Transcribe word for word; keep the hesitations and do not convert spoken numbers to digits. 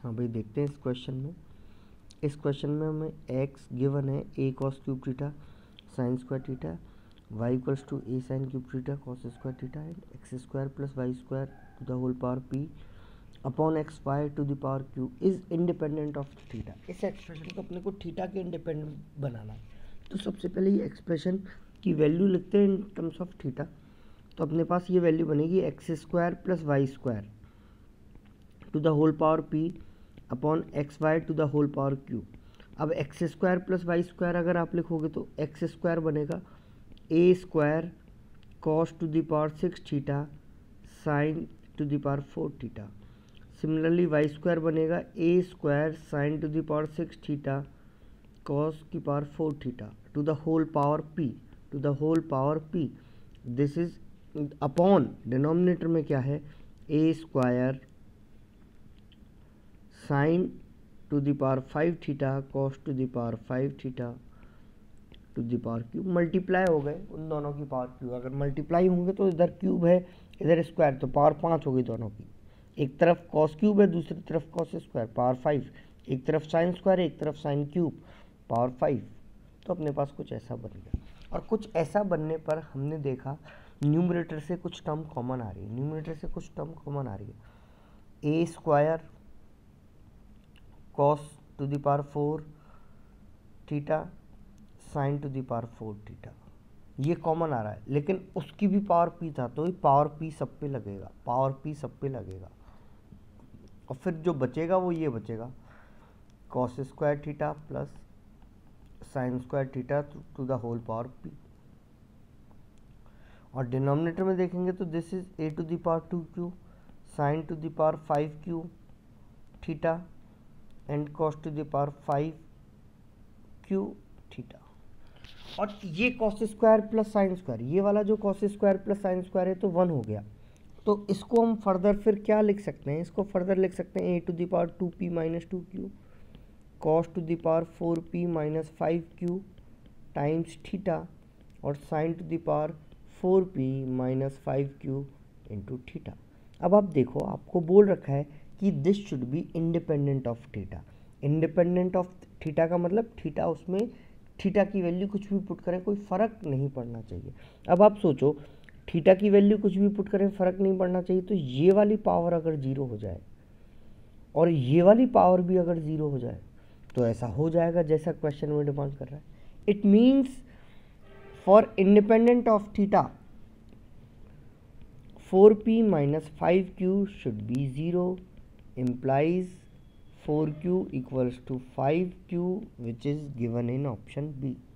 हाँ भाई, देखते हैं इस क्वेश्चन में। इस क्वेश्चन में हमें x गिवन है a cos cube theta sine square theta, y equals to a sine cube theta cos square theta and x square plus y square to the whole power p upon x y to the power q is independent of theta. इस expression को अपने को theta के independent बनाना है, तो सबसे पहले ये एक्सप्रेशन की वैल्यू लिखते हैं इन टर्म्स ऑफ थीटा। तो अपने पास ये वैल्यू बनेगी x square plus y square to the whole power p upon x y to the whole power q। अब x square plus y square अगर आप लिखोगे तो एक्स स्क्वायर बनेगा a square cos to the power six theta sine to the power four theta. Similarly y square बनेगा a square sine to the power six theta cos की power four theta to the whole power p to the whole power p। This is upon denominator में क्या है, a square sine to the power five theta cos to the power five theta to the power cube. Multiply हो गए उन दोनों की power cube, अगर multiply होंगे तो इधर क्यूब है इधर स्क्वायर, तो पावर पाँच होगी दोनों की। एक तरफ कॉस क्यूब है दूसरी तरफ कॉस स्क्वायर, पावर फाइव। एक तरफ साइन स्क्वायर एक तरफ साइन क्यूब, पावर फाइव। तो अपने पास कुछ ऐसा बन गया। और कुछ ऐसा बनने पर हमने देखा न्यूमरेटर से कुछ टर्म कॉमन आ रही है, न्यूमरेटर से कुछ टर्म कॉमन आ रही है। A square cos to the power four theta sine to the power four theta, ये कॉमन आ रहा है, लेकिन उसकी भी पावर पी था तो पावर पी सब पे लगेगा, पावर पी सब पे लगेगा। और फिर जो बचेगा वो ये बचेगा, cos square theta plus sine square theta to the whole power p. और डिनोमिनेटर में देखेंगे तो this is a to the power two q sine to the power five q theta and cos to the power five q theta. और ये cos square plus sine square, ये वाला जो cos square plus sine square है तो one हो गया। तो इसको हम फर्दर फिर क्या लिख सकते हैं, इसको फर्दर लिख सकते हैं a to the power two p minus two q cos to the power four p minus five q times theta और sine to the power four p minus five q into theta. अब आप देखो, आपको बोल रखा है कि this should be independent of theta. Independent of theta का मतलब थीटा उसमें थीटा की वैल्यू कुछ भी पुट करें कोई फ़र्क नहीं पड़ना चाहिए। अब आप सोचो, थीटा की वैल्यू कुछ भी पुट करें फ़र्क नहीं पड़ना चाहिए, तो ये वाली पावर अगर ज़ीरो हो जाए और ये वाली पावर भी अगर ज़ीरो हो जाए तो ऐसा हो जाएगा जैसा क्वेश्चन में डिमांड कर रहा है। It means for independent of theta four p minus five q should be zero implies four q equals to five q which is given in option B.